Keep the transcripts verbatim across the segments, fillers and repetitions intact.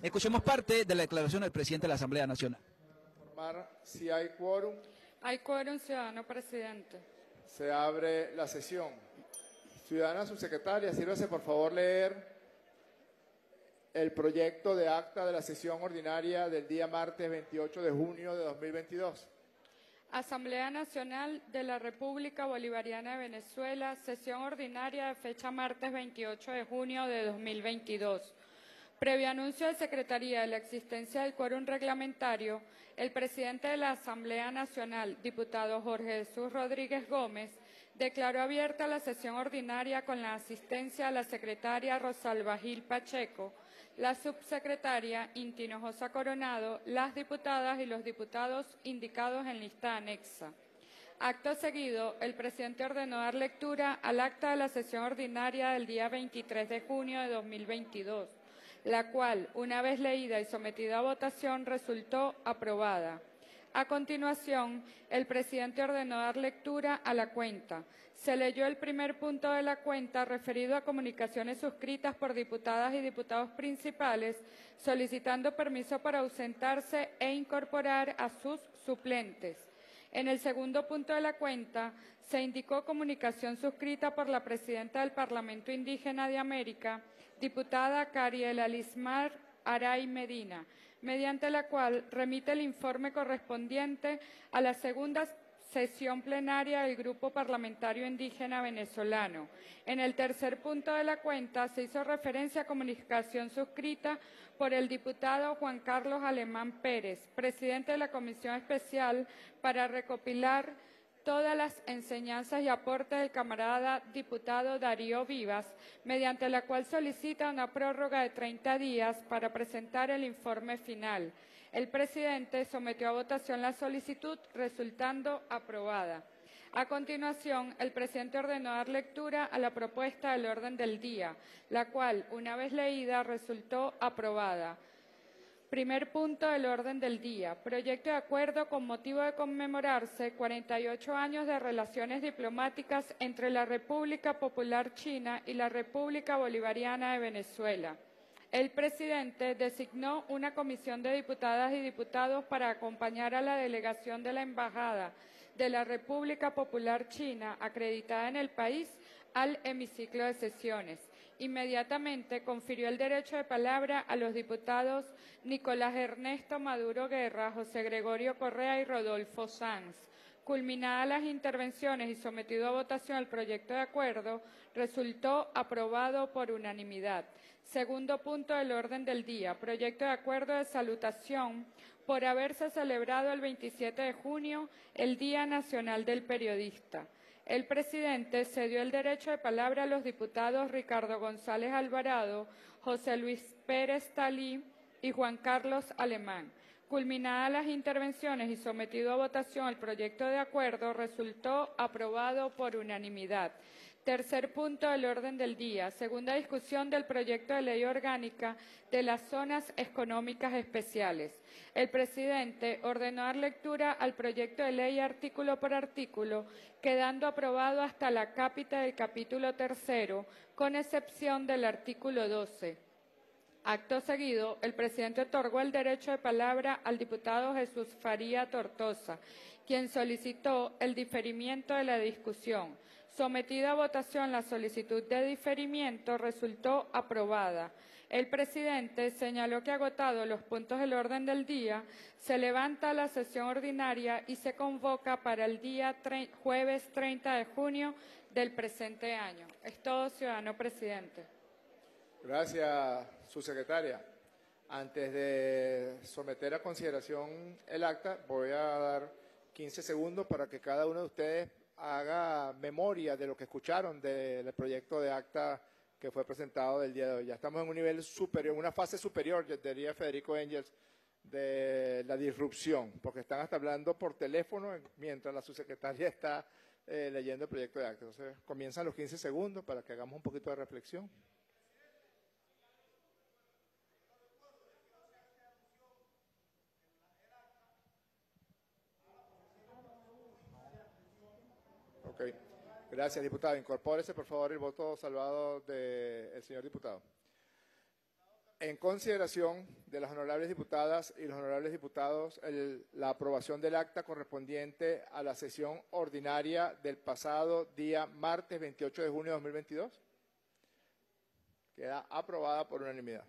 Escuchemos parte de la declaración del presidente de la Asamblea Nacional. Informar si hay quórum. Hay quórum, ciudadano presidente. Se abre la sesión. Ciudadana subsecretaria, sírvase por favor leer el proyecto de acta de la sesión ordinaria del día martes veintiocho de junio de dos mil veintidós. Asamblea Nacional de la República Bolivariana de Venezuela, sesión ordinaria de fecha martes veintiocho de junio de dos mil veintidós. Previo anuncio de Secretaría de la existencia del quórum reglamentario, el presidente de la Asamblea Nacional, diputado Jorge Jesús Rodríguez Gómez, declaró abierta la sesión ordinaria con la asistencia de la secretaria Rosalba Gil Pacheco, la subsecretaria Inti Hinojosa Coronado, las diputadas y los diputados indicados en lista anexa. Acto seguido, el presidente ordenó dar lectura al acta de la sesión ordinaria del día veintitrés de junio de dos mil veintidós, la cual, una vez leída y sometida a votación, resultó aprobada. A continuación, el presidente ordenó dar lectura a la cuenta. Se leyó el primer punto de la cuenta referido a comunicaciones suscritas por diputadas y diputados principales solicitando permiso para ausentarse e incorporar a sus suplentes. En el segundo punto de la cuenta se indicó comunicación suscrita por la presidenta del Parlamento Indígena de América, diputada Cariela Lismar Aray Medina, mediante la cual remite el informe correspondiente a la segunda sesión plenaria del Grupo Parlamentario Indígena Venezolano. En el tercer punto de la cuenta se hizo referencia a comunicación suscrita por el diputado Juan Carlos Alemán Pérez, presidente de la Comisión Especial para recopilar todas las enseñanzas y aportes del camarada diputado Darío Vivas, mediante la cual solicita una prórroga de treinta días para presentar el informe final. El presidente sometió a votación la solicitud, resultando aprobada. A continuación, el presidente ordenó dar lectura a la propuesta del orden del día, la cual, una vez leída, resultó aprobada. Primer punto del orden del día. Proyecto de acuerdo con motivo de conmemorarse cuarenta y ocho años de relaciones diplomáticas entre la República Popular China y la República Bolivariana de Venezuela. El presidente designó una comisión de diputadas y diputados para acompañar a la delegación de la Embajada de la República Popular China acreditada en el país al hemiciclo de sesiones. Inmediatamente confirió el derecho de palabra a los diputados Nicolás Ernesto Maduro Guerra, José Gregorio Correa y Rodolfo Sanz. Culminadas las intervenciones y sometido a votación el proyecto de acuerdo, resultó aprobado por unanimidad. Segundo punto del orden del día, proyecto de acuerdo de salutación por haberse celebrado el veintisiete de junio el Día Nacional del Periodista. El presidente cedió el derecho de palabra a los diputados Ricardo González Alvarado, José Luis Pérez Talí y Juan Carlos Alemán. Culminadas las intervenciones y sometido a votación el proyecto de acuerdo, resultó aprobado por unanimidad. Tercer punto del orden del día, segunda discusión del proyecto de ley orgánica de las zonas económicas especiales. El presidente ordenó dar lectura al proyecto de ley artículo por artículo, quedando aprobado hasta la cápita del capítulo tercero, con excepción del artículo doce. Acto seguido, el presidente otorgó el derecho de palabra al diputado Jesús Faría Tortosa, quien solicitó el diferimiento de la discusión. Sometida a votación la solicitud de diferimiento resultó aprobada. El presidente señaló que agotado los puntos del orden del día, se levanta la sesión ordinaria y se convoca para el día jueves treinta de junio del presente año. Es todo, ciudadano presidente. Gracias, subsecretaria. Antes de someter a consideración el acta, voy a dar quince segundos para que cada uno de ustedes haga memoria de lo que escucharon del proyecto de acta que fue presentado del día de hoy. Ya estamos en un nivel superior, una fase superior, diría Federico Engels, de la disrupción, porque están hasta hablando por teléfono mientras la subsecretaria está eh, leyendo el proyecto de acta. Entonces, comienzan los quince segundos para que hagamos un poquito de reflexión. Ok, gracias, diputado. Incorpórese, por favor, el voto salvado del señor diputado. en consideración de las honorables diputadas y los honorables diputados el, la aprobación del acta correspondiente a la sesión ordinaria del pasado día martes veintiocho de junio de dos mil veintidós. Queda aprobada por unanimidad.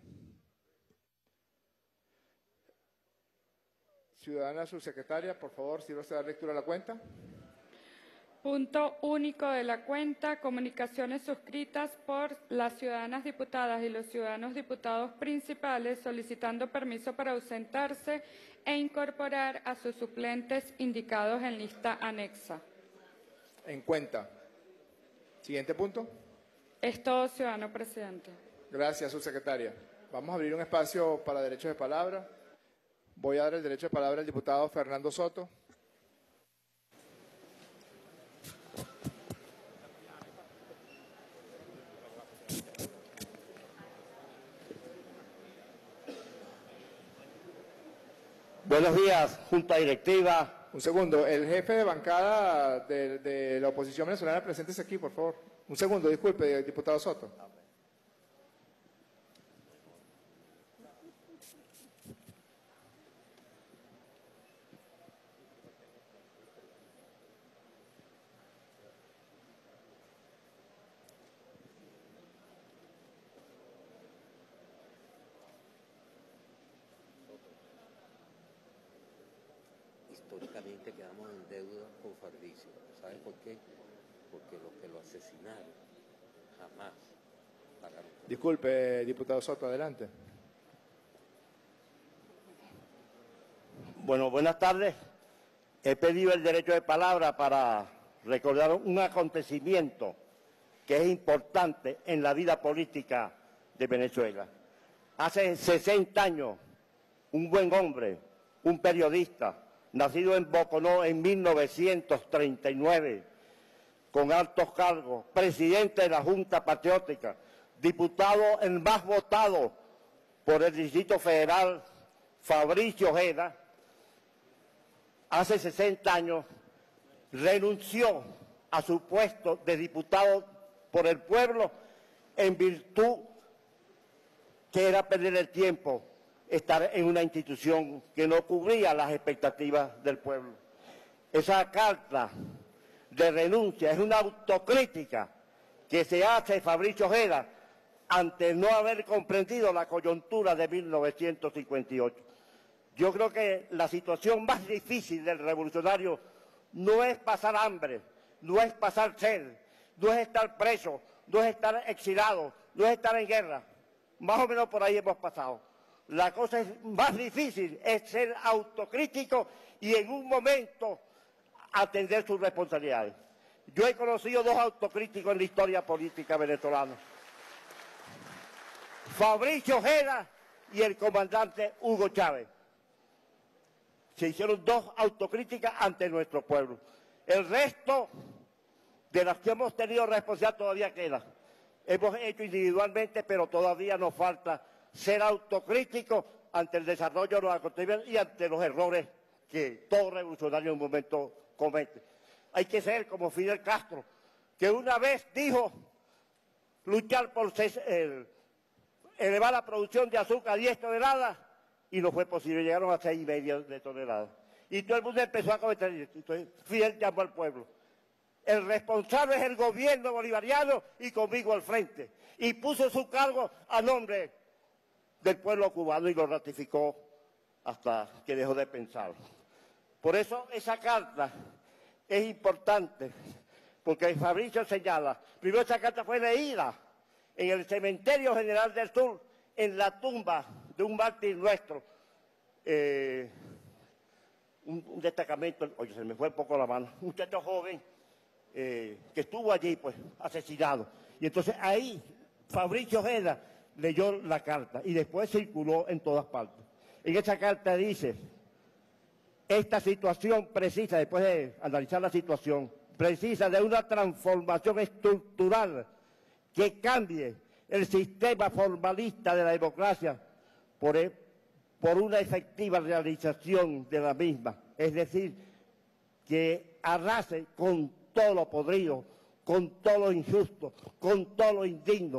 Ciudadana subsecretaria, por favor, si no se da lectura a la cuenta. Punto único de la cuenta, comunicaciones suscritas por las ciudadanas diputadas y los ciudadanos diputados principales solicitando permiso para ausentarse e incorporar a sus suplentes indicados en lista anexa. En cuenta. Siguiente punto. Es todo, ciudadano presidente. Gracias, subsecretaria. Vamos a abrir un espacio para derechos de palabra. Voy a dar el derecho de palabra al diputado Fernando Soto. Buenos días, Junta Directiva. Un segundo, el jefe de bancada de, de la oposición venezolana, preséntese aquí, por favor. Un segundo, disculpe, diputado Soto. Históricamente quedamos en deuda con Fabricio. ¿Saben por qué? Porque los que lo asesinaron jamás pagaron. Disculpe, diputado Soto, adelante. Bueno, buenas tardes. He pedido el derecho de palabra para recordar un acontecimiento que es importante en la vida política de Venezuela. Hace sesenta años, un buen hombre, un periodista, nacido en Boconó en mil novecientos treinta y nueve, con altos cargos, presidente de la Junta Patriótica, diputado el más votado por el Distrito Federal, Fabricio Ojeda, hace sesenta años renunció a su puesto de diputado por el pueblo en virtud que era perder el tiempo estar en una institución que no cubría las expectativas del pueblo. Esa carta de renuncia es una autocrítica que se hace Fabricio Ojeda ante no haber comprendido la coyuntura de mil novecientos cincuenta y ocho. Yo creo que la situación más difícil del revolucionario no es pasar hambre, no es pasar sed, no es estar preso, no es estar exilado, no es estar en guerra. Más o menos por ahí hemos pasado. La cosa es más difícil, es ser autocrítico y en un momento atender sus responsabilidades. Yo he conocido dos autocríticos en la historia política venezolana. Fabricio Ojeda y el comandante Hugo Chávez. Se hicieron dos autocríticas ante nuestro pueblo. El resto de las que hemos tenido responsabilidad todavía queda. Hemos hecho individualmente, pero todavía nos falta ser autocríticos ante el desarrollo de los acontecimientos y ante los errores que todo revolucionario en un momento comete. Hay que ser como Fidel Castro, que una vez dijo luchar por el, elevar la producción de azúcar a diez toneladas y no fue posible, llegaron a seis y media de toneladas. Y todo el mundo empezó a cometer, entonces Fidel llamó al pueblo. El responsable es el gobierno bolivariano y conmigo al frente. Y puso su cargo a nombre del pueblo cubano y lo ratificó hasta que dejó de pensar. Por eso esa carta es importante, porque Fabricio señala, primero esa carta fue leída en el Cementerio General del Sur, en la tumba de un mártir nuestro, eh, un, un destacamento, oye, se me fue un poco la mano, un muchacho joven eh, que estuvo allí, pues, asesinado. Y entonces ahí Fabricio Ojeda leyó la carta y después circuló en todas partes. En esa carta dice, esta situación precisa, después de analizar la situación, precisa de una transformación estructural que cambie el sistema formalista de la democracia por, el, por una efectiva realización de la misma. Es decir, que arrase con todo lo podrido, con todo lo injusto, con todo lo indigno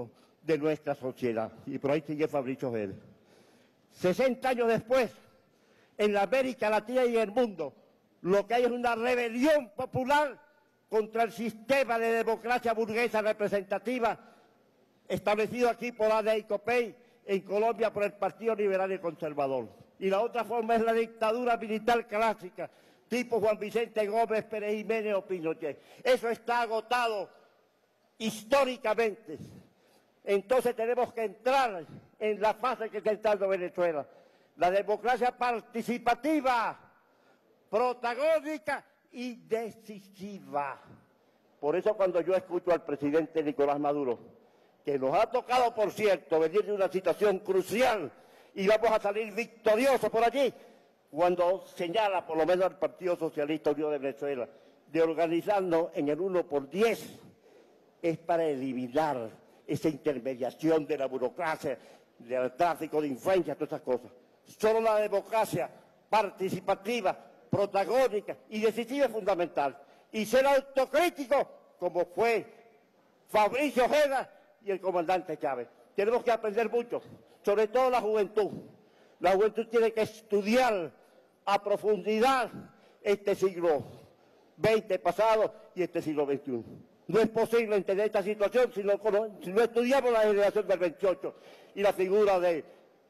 de nuestra sociedad. Y por ahí sigue Fabricio Ojeda. sesenta años después, en la América Latina y el mundo, lo que hay es una rebelión popular contra el sistema de democracia burguesa representativa establecido aquí por Ada y Copey, en Colombia por el Partido Liberal y Conservador. Y la otra forma es la dictadura militar clásica, tipo Juan Vicente Gómez, Pérez Jiménez o Pinochet. Eso está agotado históricamente. Entonces tenemos que entrar en la fase que está entrando Venezuela. La democracia participativa, protagónica y decisiva. Por eso cuando yo escucho al presidente Nicolás Maduro, que nos ha tocado, por cierto, venir de una situación crucial y vamos a salir victoriosos por allí, cuando señala, por lo menos al Partido Socialista Unido de Venezuela, de organizarnos en el uno por diez, es para eliminar esa intermediación de la burocracia, del tráfico de influencias, todas esas cosas. Solo la democracia participativa, protagónica y decisiva es fundamental. Y ser autocrítico, como fue Fabricio Ojeda y el comandante Chávez. Tenemos que aprender mucho, sobre todo la juventud. La juventud tiene que estudiar a profundidad este siglo veinte pasado y este siglo veintiuno. No es posible entender esta situación si no, si no estudiamos la generación del veintiocho y la figura de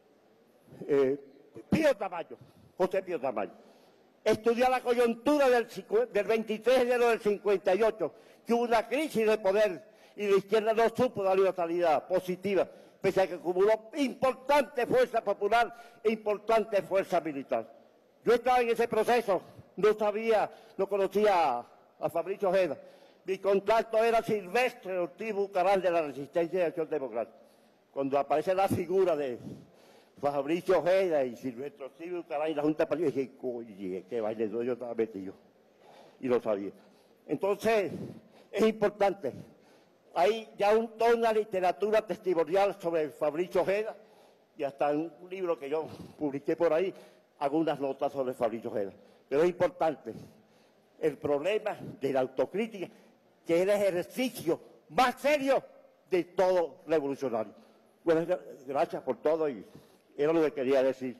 eh, Pío Tamayo, José Pío Tamayo. Estudiar la coyuntura del, del veintitrés de enero del cincuenta y ocho, que hubo una crisis de poder y la izquierda no supo darle una salida positiva, pese a que acumuló importante fuerza popular e importante fuerza militar. Yo estaba en ese proceso, no sabía, no conocía a, a Fabricio Ojeda. Mi contacto era Silvestre Ortiz Bucaram de la Resistencia y Acción Democrática. Cuando aparece la figura de Fabricio Ojeda y Silvestre Ortiz Bucaram y la Junta de Partido, dije, oye, qué baile, yo estaba metido. Y lo sabía. Entonces, es importante. Hay ya un, toda una literatura testimonial sobre Fabricio Ojeda y hasta en un libro que yo publiqué por ahí, algunas notas sobre Fabricio Ojeda. Pero es importante el problema de la autocrítica, que es el ejercicio más serio de todo revolucionario. Bueno, gracias por todo y era lo que quería decir.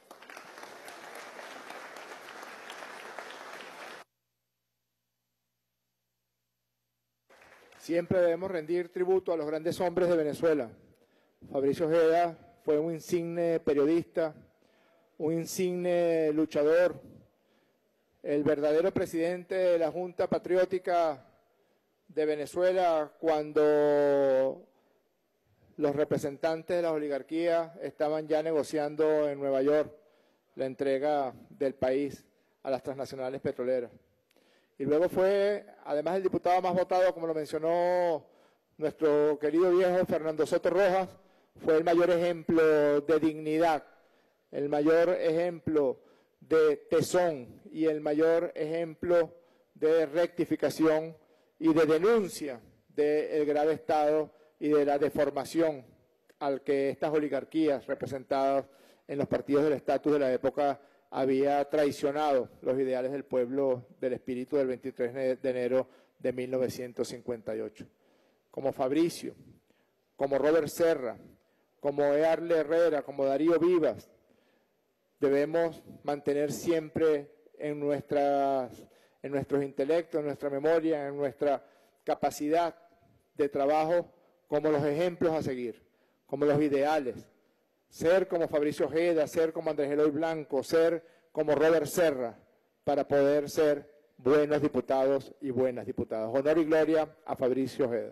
Siempre debemos rendir tributo a los grandes hombres de Venezuela. Fabricio Ojeda fue un insigne periodista, un insigne luchador, el verdadero presidente de la Junta Patriótica de Venezuela cuando los representantes de la oligarquía estaban ya negociando en Nueva York la entrega del país a las transnacionales petroleras. Y luego fue, además, el diputado más votado, como lo mencionó nuestro querido viejo Fernando Soto Rojas, fue el mayor ejemplo de dignidad, el mayor ejemplo de tesón y el mayor ejemplo de rectificación y de denuncia del grave estado y de la deformación al que estas oligarquías representadas en los partidos del estatus de la época había traicionado los ideales del pueblo del espíritu del veintitrés de enero de mil novecientos cincuenta y ocho. Como Fabricio, como Robert Serra, como Earle Herrera, como Darío Vivas, debemos mantener siempre en, nuestras, en nuestros intelectos, en nuestra memoria, en nuestra capacidad de trabajo como los ejemplos a seguir, como los ideales. Ser como Fabricio Ojeda, ser como Andrés Eloy Blanco, ser como Robert Serra, para poder ser buenos diputados y buenas diputadas. Honor y gloria a Fabricio Ojeda.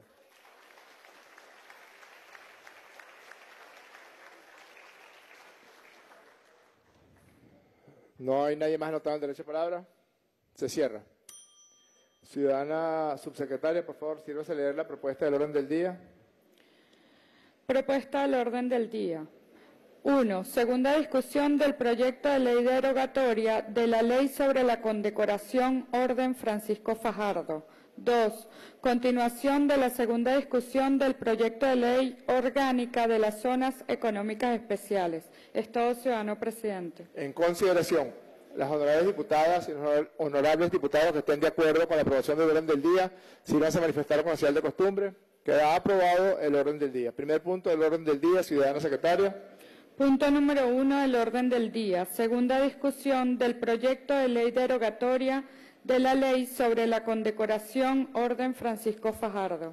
No hay nadie más anotado en derecho de palabra. Se cierra. Ciudadana subsecretaria, por favor, sírvase a leer la propuesta del orden del día. Propuesta del orden del día. uno. Segunda discusión del proyecto de ley derogatoria de la Ley sobre la Condecoración Orden Francisco Fajardo. dos. Continuación de la segunda discusión del proyecto de ley orgánica de las zonas económicas especiales. Es todo, ciudadano presidente. En consideración, las honorables diputadas y honorables diputados que estén de acuerdo con la aprobación del orden del día, si van a manifestar con la señal de costumbre. Queda aprobado el orden del día. Primer punto del orden del día, ciudadana secretaria. Punto número uno del orden del día. Segunda discusión del proyecto de ley derogatoria de la ley sobre la condecoración Orden Francisco Fajardo.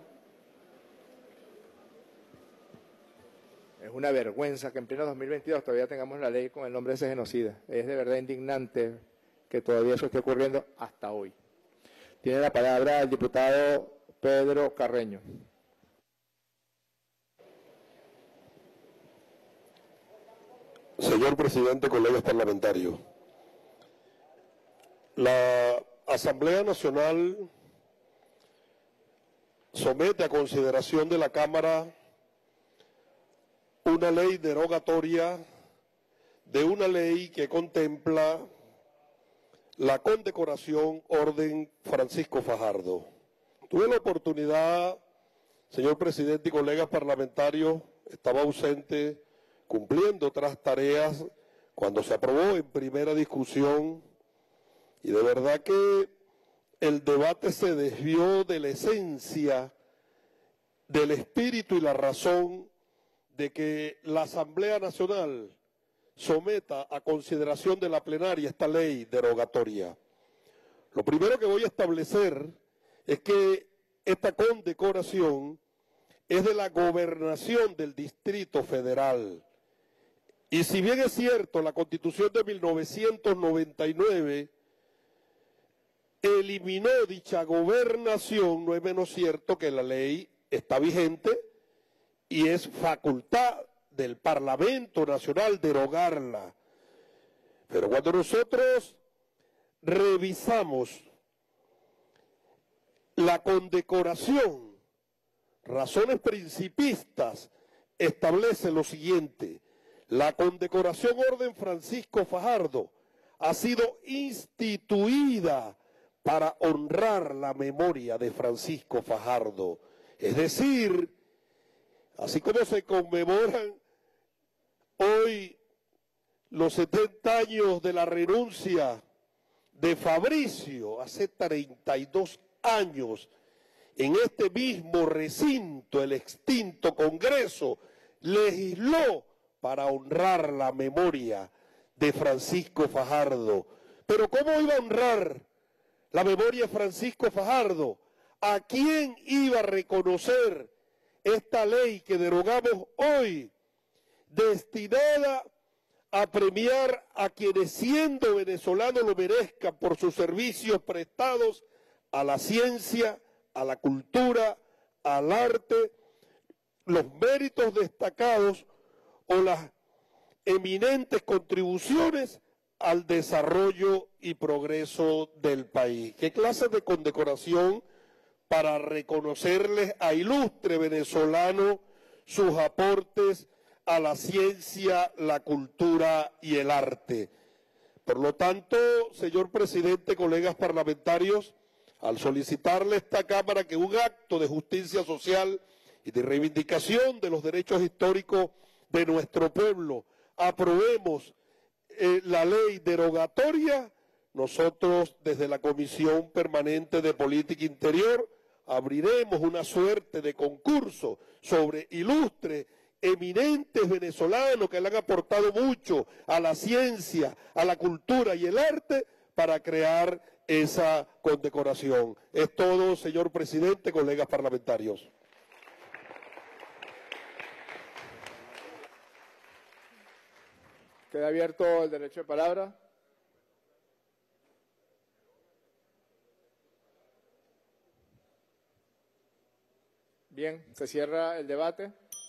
Es una vergüenza que en pleno dos mil veintidós todavía tengamos la ley con el nombre de ese genocida. Es de verdad indignante que todavía eso esté ocurriendo hasta hoy. Tiene la palabra el diputado Pedro Carreño. Señor presidente, colegas parlamentarios, la Asamblea Nacional somete a consideración de la Cámara una ley derogatoria de una ley que contempla la condecoración Orden Francisco Fajardo. Tuve la oportunidad, señor presidente y colegas parlamentarios, estaba ausente cumpliendo otras tareas cuando se aprobó en primera discusión, y de verdad que el debate se desvió de la esencia, del espíritu y la razón de que la Asamblea Nacional someta a consideración de la plenaria esta ley derogatoria. Lo primero que voy a establecer es que esta condecoración es de la gobernación del Distrito Federal. Y si bien es cierto, la Constitución de mil novecientos noventa y nueve eliminó dicha gobernación, no es menos cierto que la ley está vigente y es facultad del Parlamento Nacional derogarla. Pero cuando nosotros revisamos la condecoración, razones principistas, establece lo siguiente: la condecoración Orden Francisco Fajardo ha sido instituida para honrar la memoria de Francisco Fajardo. Es decir, así como se conmemoran hoy los setenta años de la renuncia de Fabricio, hace treinta y dos años, en este mismo recinto, el extinto Congreso legisló para honrar la memoria de Francisco Fajardo. Pero ¿cómo iba a honrar la memoria de Francisco Fajardo? ¿A quién iba a reconocer esta ley que derogamos hoy, destinada a premiar a quienes, siendo venezolanos, lo merezcan por sus servicios prestados a la ciencia, a la cultura, al arte, los méritos destacados o las eminentes contribuciones al desarrollo y progreso del país? ¿Qué clase de condecoración para reconocerles a ilustre venezolano sus aportes a la ciencia, la cultura y el arte? Por lo tanto, señor presidente, colegas parlamentarios, al solicitarle a esta Cámara que un acto de justicia social y de reivindicación de los derechos históricos de nuestro pueblo aprobemos eh, la ley derogatoria, nosotros desde la Comisión Permanente de Política Interior abriremos una suerte de concurso sobre ilustres, eminentes venezolanos que le han aportado mucho a la ciencia, a la cultura y el arte para crear esa condecoración. Es todo, señor presidente, colegas parlamentarios. Queda abierto el derecho de palabra. Bien, se cierra el debate.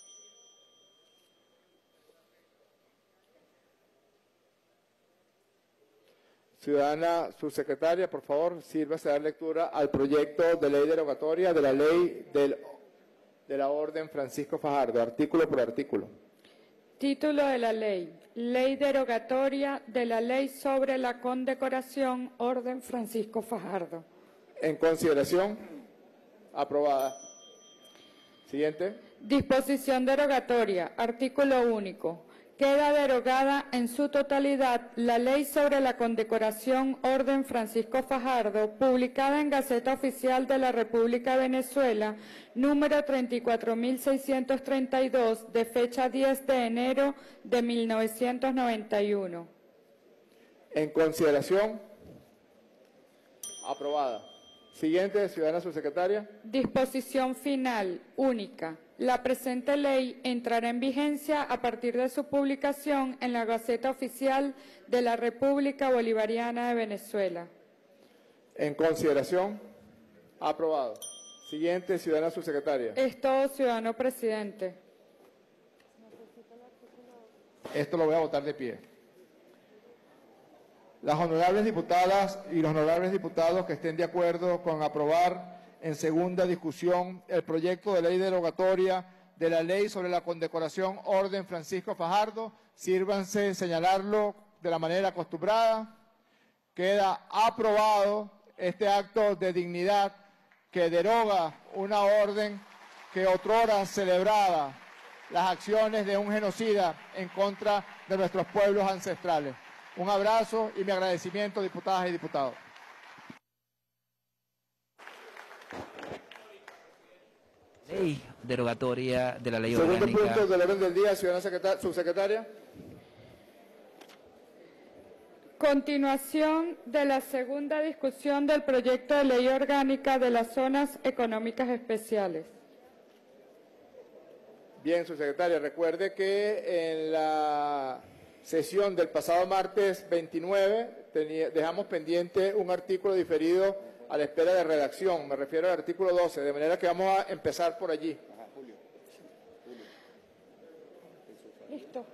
Ciudadana subsecretaria, por favor, sírvase a dar lectura al proyecto de ley derogatoria de la ley del, de la Orden Francisco Fajardo, artículo por artículo. Título de la ley. Ley derogatoria de la ley sobre la condecoración Orden Francisco Fajardo. En consideración, aprobada. Siguiente. Disposición derogatoria. Artículo único. Queda derogada en su totalidad la Ley sobre la Condecoración Orden Francisco Fajardo, publicada en Gaceta Oficial de la República de Venezuela, número treinta y cuatro mil seiscientos treinta y dos, de fecha diez de enero de mil novecientos noventa y uno. En consideración, aprobada. Siguiente, ciudadana subsecretaria. Disposición final única. La presente ley entrará en vigencia a partir de su publicación en la Gaceta Oficial de la República Bolivariana de Venezuela. En consideración, aprobado. Siguiente, ciudadana subsecretaria. Es todo, ciudadano presidente. Esto lo voy a votar de pie. Las honorables diputadas y los honorables diputados que estén de acuerdo con aprobar en segunda discusión el proyecto de ley derogatoria de la Ley sobre la Condecoración Orden Francisco Fajardo, sírvanse señalarlo de la manera acostumbrada. Queda aprobado este acto de dignidad que deroga una orden que otrora celebraba las acciones de un genocida en contra de nuestros pueblos ancestrales. Un abrazo y mi agradecimiento, diputadas y diputados. Ley derogatoria de la ley Segundo orgánica. punto del orden del día, ciudadana subsecretaria. Continuación de la segunda discusión del proyecto de ley orgánica de las zonas económicas especiales. Bien, subsecretaria, recuerde que en la sesión del pasado martes veintinueve tenía, dejamos pendiente un artículo diferido a la espera de redacción, me refiero al artículo doce, de manera que vamos a empezar por allí. Listo.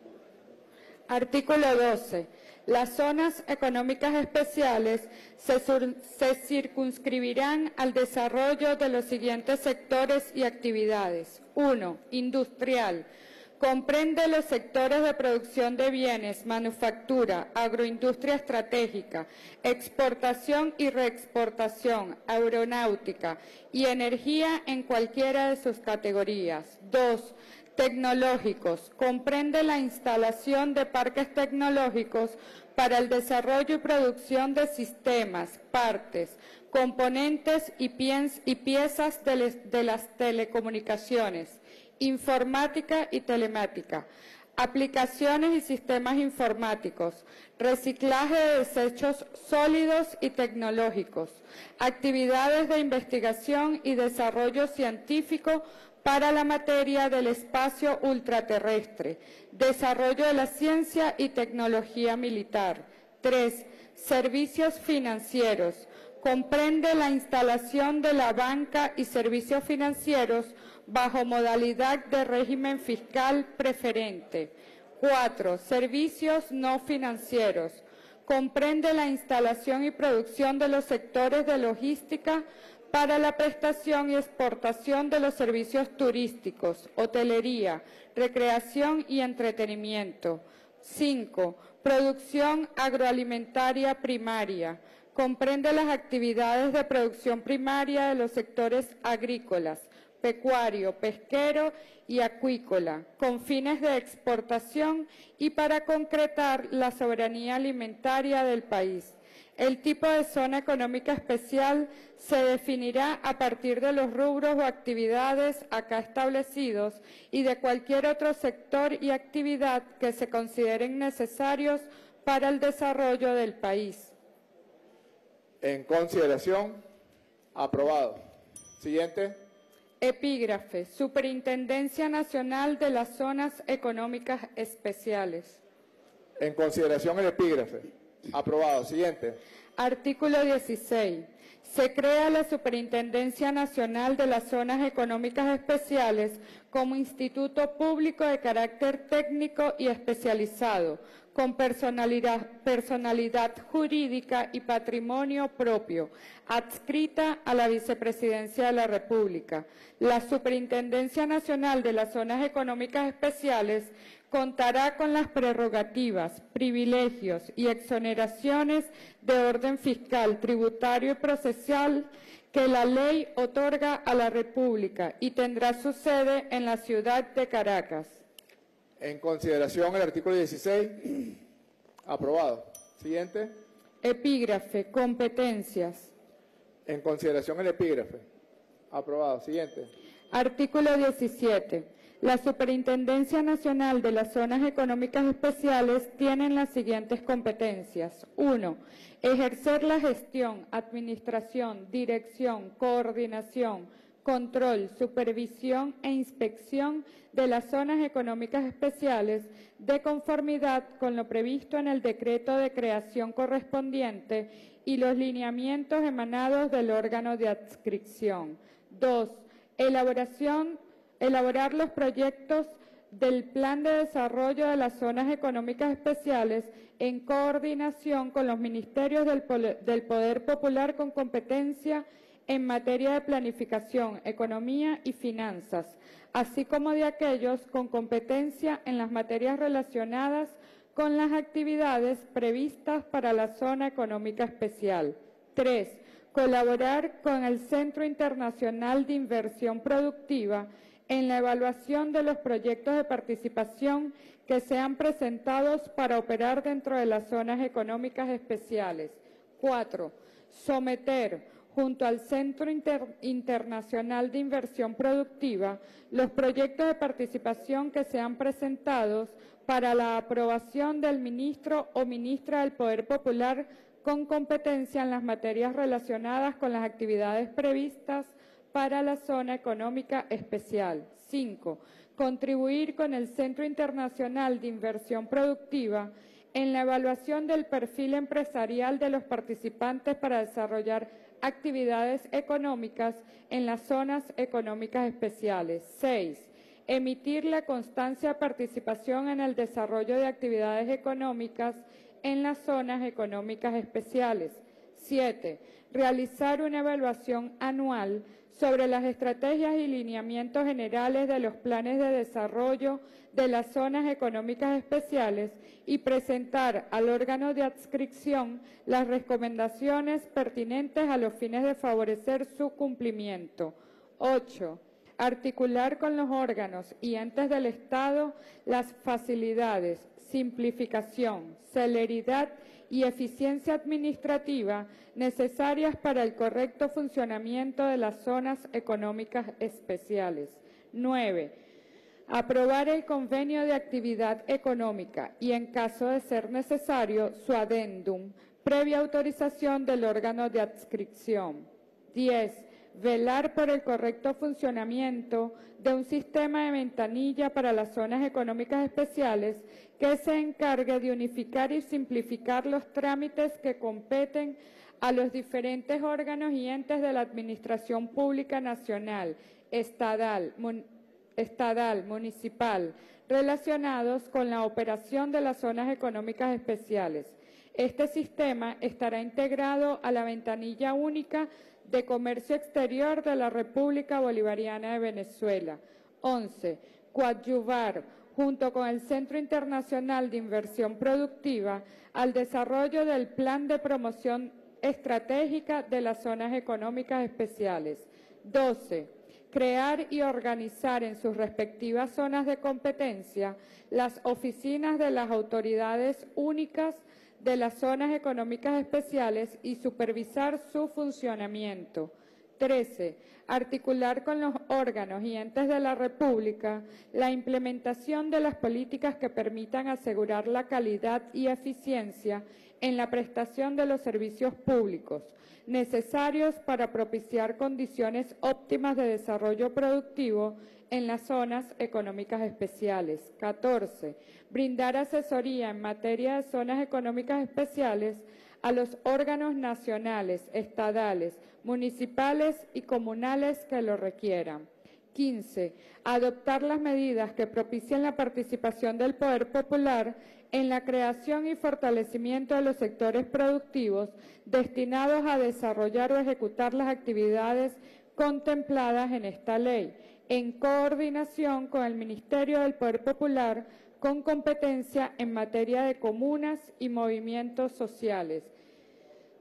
Artículo doce. Las zonas económicas especiales se, sur, se circunscribirán al desarrollo de los siguientes sectores y actividades. uno. Industrial. Comprende los sectores de producción de bienes, manufactura, agroindustria estratégica, exportación y reexportación, aeronáutica y energía en cualquiera de sus categorías. dos. Tecnológicos. Comprende la instalación de parques tecnológicos para el desarrollo y producción de sistemas, partes, componentes y, pies, y piezas de, les, de las telecomunicaciones, informática y telemática, aplicaciones y sistemas informáticos, reciclaje de desechos sólidos y tecnológicos, actividades de investigación y desarrollo científico para la materia del espacio ultraterrestre, desarrollo de la ciencia y tecnología militar. tres. Servicios financieros. Comprende la instalación de la banca y servicios financieros bajo modalidad de régimen fiscal preferente. cuatro. Servicios no financieros. Comprende la instalación y producción de los sectores de logística para la prestación y exportación de los servicios turísticos, hotelería, recreación y entretenimiento. cinco. Producción agroalimentaria primaria. Comprende las actividades de producción primaria de los sectores agrícolas, pecuario, pesquero y acuícola, con fines de exportación y para concretar la soberanía alimentaria del país. El tipo de zona económica especial se definirá a partir de los rubros o actividades acá establecidos y de cualquier otro sector y actividad que se consideren necesarios para el desarrollo del país. En consideración, aprobado. Siguiente. Epígrafe. Superintendencia Nacional de las Zonas Económicas Especiales. En consideración el epígrafe. Aprobado. Siguiente. Artículo dieciséis. Se crea la Superintendencia Nacional de las Zonas Económicas Especiales como instituto público de carácter técnico y especializado, con personalidad, personalidad jurídica y patrimonio propio, adscrita a la Vicepresidencia de la República. La Superintendencia Nacional de las Zonas Económicas Especiales contará con las prerrogativas, privilegios y exoneraciones de orden fiscal, tributario y procesal que la ley otorga a la República y tendrá su sede en la ciudad de Caracas. En consideración el artículo dieciséis, aprobado. Siguiente. Epígrafe, competencias. En consideración el epígrafe, aprobado. Siguiente. Artículo diecisiete. La Superintendencia Nacional de las Zonas Económicas Especiales tiene las siguientes competencias. uno. Ejercer la gestión, administración, dirección, coordinación, control, supervisión e inspección de las zonas económicas especiales de conformidad con lo previsto en el decreto de creación correspondiente y los lineamientos emanados del órgano de adscripción. dos. Elaboración, elaborar los proyectos del Plan de Desarrollo de las Zonas Económicas Especiales en coordinación con los ministerios del, del Poder Popular con competencia en materia de planificación, economía y finanzas, así como de aquellos con competencia en las materias relacionadas con las actividades previstas para la Zona Económica Especial. tres. Colaborar con el Centro Internacional de Inversión Productiva en la evaluación de los proyectos de participación que sean presentados para operar dentro de las zonas económicas especiales. cuatro. Someter, junto al Centro Inter- Internacional de Inversión Productiva, los proyectos de participación que sean presentados para la aprobación del ministro o ministra del Poder Popular con competencia en las materias relacionadas con las actividades previstas para la Zona Económica Especial. cinco. Contribuir con el Centro Internacional de Inversión Productiva en la evaluación del perfil empresarial de los participantes para desarrollar actividades económicas en las zonas económicas especiales. seis. Emitir la constancia de participación en el desarrollo de actividades económicas en las zonas económicas especiales. siete. Realizar una evaluación anual sobre las estrategias y lineamientos generales de los planes de desarrollo de las zonas económicas especiales y presentar al órgano de adscripción las recomendaciones pertinentes a los fines de favorecer su cumplimiento. ocho. Articular con los órganos y entes del Estado las facilidades, simplificación, celeridad y eficiencia administrativa necesarias para el correcto funcionamiento de las zonas económicas especiales. nueve. Aprobar el convenio de actividad económica y, en caso de ser necesario, su adendum, previa autorización del órgano de adscripción. diez. Velar por el correcto funcionamiento de un sistema de ventanilla para las zonas económicas especiales que se encargue de unificar y simplificar los trámites que competen a los diferentes órganos y entes de la Administración Pública Nacional, estatal, mun, estatal, municipal, relacionados con la operación de las zonas económicas especiales. Este sistema estará integrado a la ventanilla única de Comercio Exterior de la República Bolivariana de Venezuela. once. Coadyuvar, junto con el Centro Internacional de Inversión Productiva, al desarrollo del Plan de Promoción Estratégica de las Zonas Económicas Especiales. doce. Crear y organizar en sus respectivas zonas de competencia las oficinas de las autoridades únicas de las zonas económicas especiales y supervisar su funcionamiento. trece. Articular con los órganos y entes de la República la implementación de las políticas que permitan asegurar la calidad y eficiencia en la prestación de los servicios públicos necesarios para propiciar condiciones óptimas de desarrollo productivo en las zonas económicas especiales. catorce. Brindar asesoría en materia de zonas económicas especiales a los órganos nacionales, estatales, municipales y comunales que lo requieran. quince. Adoptar las medidas que propicien la participación del Poder Popular en la creación y fortalecimiento de los sectores productivos destinados a desarrollar o ejecutar las actividades contempladas en esta ley, en coordinación con el Ministerio del Poder Popular con competencia en materia de comunas y movimientos sociales.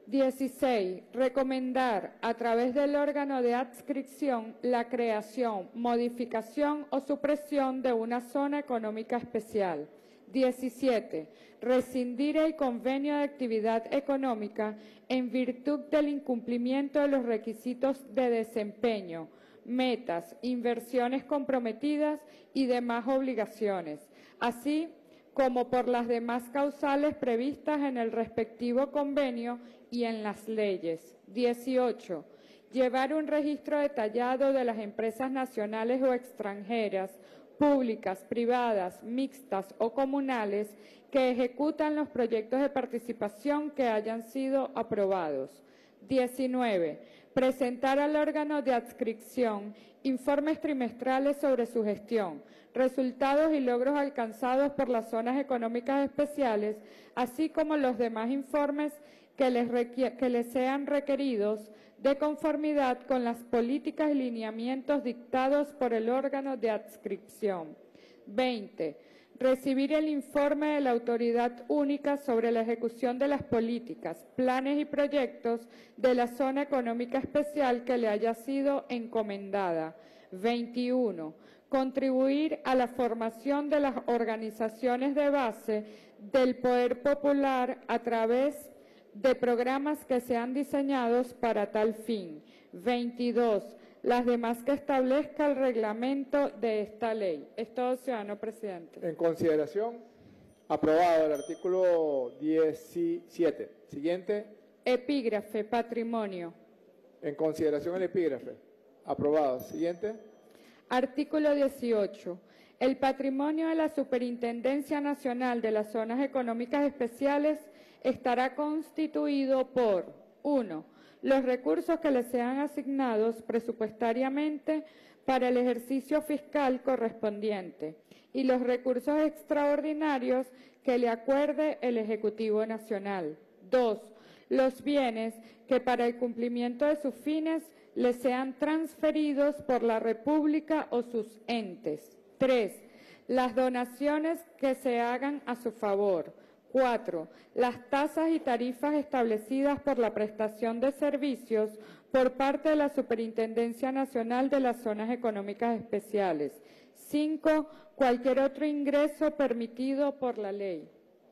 dieciséis. Recomendar, a través del órgano de adscripción, la creación, modificación o supresión de una zona económica especial. diecisiete. Rescindir el convenio de actividad económica en virtud del incumplimiento de los requisitos de desempeño, metas, inversiones comprometidas y demás obligaciones, así como por las demás causales previstas en el respectivo convenio y en las leyes. dieciocho. Llevar un registro detallado de las empresas nacionales o extranjeras, públicas, privadas, mixtas o comunales que ejecutan los proyectos de participación que hayan sido aprobados. diecinueve. Presentar al órgano de adscripción informes trimestrales sobre su gestión, resultados y logros alcanzados por las zonas económicas especiales, así como los demás informes que les, que les sean requeridos de conformidad con las políticas y lineamientos dictados por el órgano de adscripción. veinte. Recibir el informe de la Autoridad Única sobre la ejecución de las políticas, planes y proyectos de la zona económica especial que le haya sido encomendada. veintiuno. Contribuir a la formación de las organizaciones de base del poder popular a través de programas que sean diseñados para tal fin. veintidós. Las demás que establezca el reglamento de esta ley. Es todo, ciudadano presidente. En consideración, aprobado el artículo diecisiete. Siguiente. Epígrafe, patrimonio. En consideración el epígrafe. Aprobado. Siguiente. Artículo dieciocho. El patrimonio de la Superintendencia Nacional de las Zonas Económicas Especiales estará constituido por uno. Los recursos que le sean asignados presupuestariamente para el ejercicio fiscal correspondiente y los recursos extraordinarios que le acuerde el Ejecutivo Nacional. Dos. Los bienes que para el cumplimiento de sus fines le sean transferidos por la República o sus entes. Tres. Las donaciones que se hagan a su favor. Cuatro. Las tasas y tarifas establecidas por la prestación de servicios por parte de la Superintendencia Nacional de las Zonas Económicas Especiales. Cinco. Cualquier otro ingreso permitido por la ley.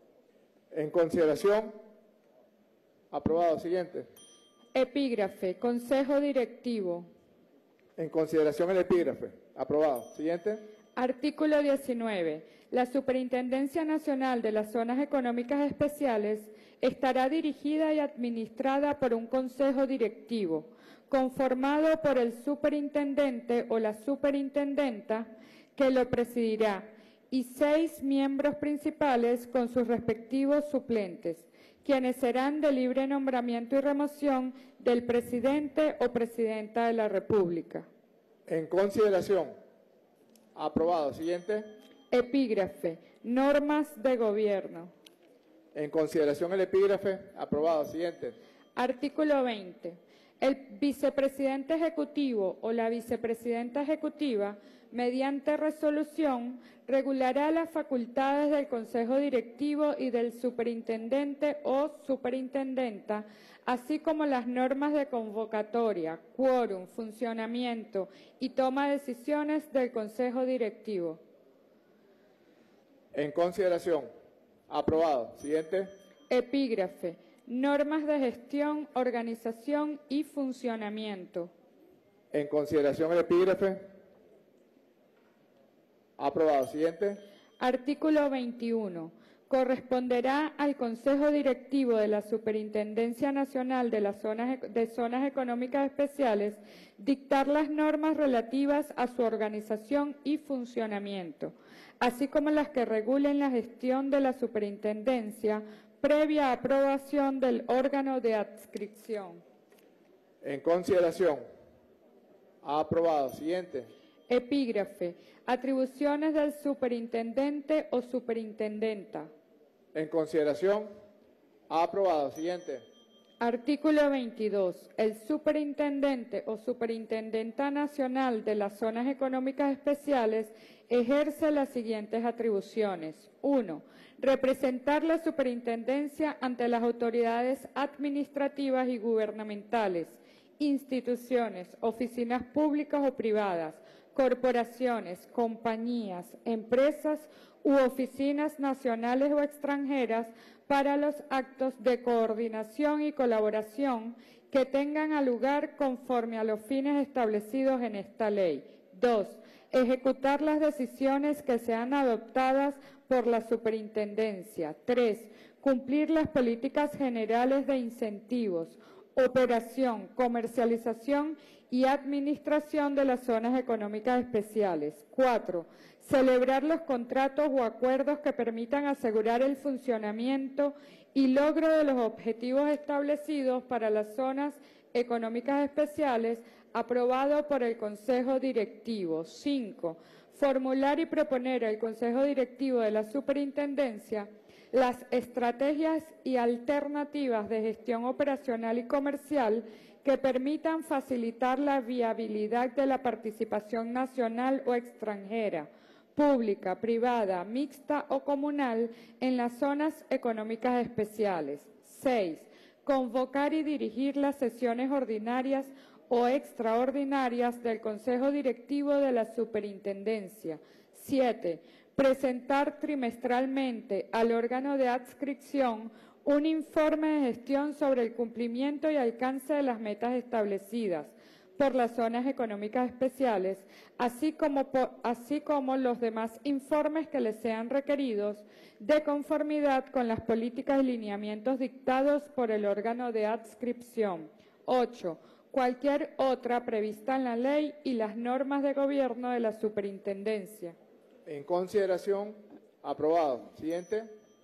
En consideración. Aprobado. Siguiente. Epígrafe. Consejo Directivo. En consideración el epígrafe. Aprobado. Siguiente. Artículo diecinueve. La Superintendencia Nacional de las Zonas Económicas Especiales estará dirigida y administrada por un consejo directivo, conformado por el superintendente o la superintendenta que lo presidirá, y seis miembros principales con sus respectivos suplentes, quienes serán de libre nombramiento y remoción del presidente o presidenta de la República. En consideración. Aprobado. Siguiente. Epígrafe. Normas de gobierno. En consideración el epígrafe. Aprobado. Siguiente. Artículo veinte. El vicepresidente ejecutivo o la vicepresidenta ejecutiva, mediante resolución, regulará las facultades del Consejo Directivo y del superintendente o superintendenta, así como las normas de convocatoria, quórum, funcionamiento y toma de decisiones del Consejo Directivo. En consideración. Aprobado. Siguiente. Epígrafe. Normas de gestión, organización y funcionamiento. En consideración el epígrafe. Aprobado. Siguiente. Artículo veintiuno. Corresponderá al Consejo Directivo de la Superintendencia Nacional de las Zonas, de Zonas Económicas Especiales dictar las normas relativas a su organización y funcionamiento, así como las que regulen la gestión de la superintendencia previa aprobación del órgano de adscripción. En consideración. Aprobado. Siguiente. Epígrafe. Atribuciones del superintendente o superintendenta. En consideración. Aprobado. Siguiente. Artículo veintidós. El superintendente o superintendenta nacional de las zonas económicas especiales ejerce las siguientes atribuciones. uno. Representar la superintendencia ante las autoridades administrativas y gubernamentales, instituciones, oficinas públicas o privadas, corporaciones, compañías, empresas u oficinas nacionales o extranjeras para los actos de coordinación y colaboración que tengan a lugar conforme a los fines establecidos en esta ley. dos. Ejecutar las decisiones que sean adoptadas por la superintendencia. tres. Cumplir las políticas generales de incentivos, operación, comercialización y administración de las zonas económicas especiales. cuatro. Celebrar los contratos o acuerdos que permitan asegurar el funcionamiento y logro de los objetivos establecidos para las zonas económicas especiales, aprobado por el Consejo Directivo. cinco. Formular y proponer al Consejo Directivo de la Superintendencia las estrategias y alternativas de gestión operacional y comercial que permitan facilitar la viabilidad de la participación nacional o extranjera, pública, privada, mixta o comunal en las zonas económicas especiales. seis. Convocar y dirigir las sesiones ordinarias o extraordinarias del Consejo Directivo de la Superintendencia. siete. Presentar trimestralmente al órgano de adscripción un informe de gestión sobre el cumplimiento y alcance de las metas establecidas por las zonas económicas especiales, así como, por, así como los demás informes que les sean requeridos de conformidad con las políticas y lineamientos dictados por el órgano de adscripción. ocho. Cualquier otra prevista en la ley y las normas de gobierno de la superintendencia. En consideración, aprobado. Siguiente.